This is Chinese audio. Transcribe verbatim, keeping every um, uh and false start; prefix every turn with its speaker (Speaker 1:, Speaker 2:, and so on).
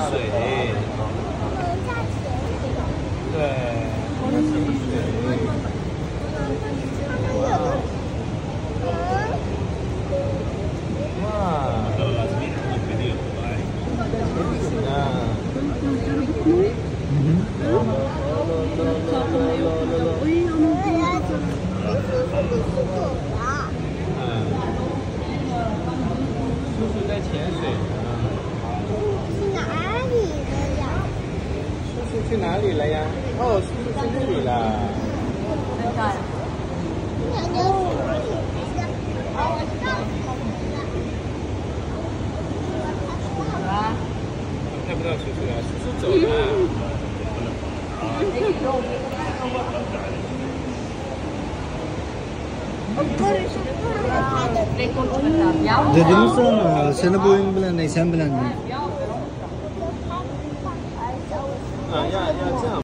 Speaker 1: 水。对，要吸水。哇！哇！叔叔在潜水呢。
Speaker 2: 去哪里了呀？
Speaker 1: 叔叔去哪里了呀？哦，叔叔去那里了。看不到叔叔了，叔叔走了。
Speaker 3: Dedim sana, seni bu oyun bilen ne, sen bilen ne?
Speaker 1: 啊，要要这样。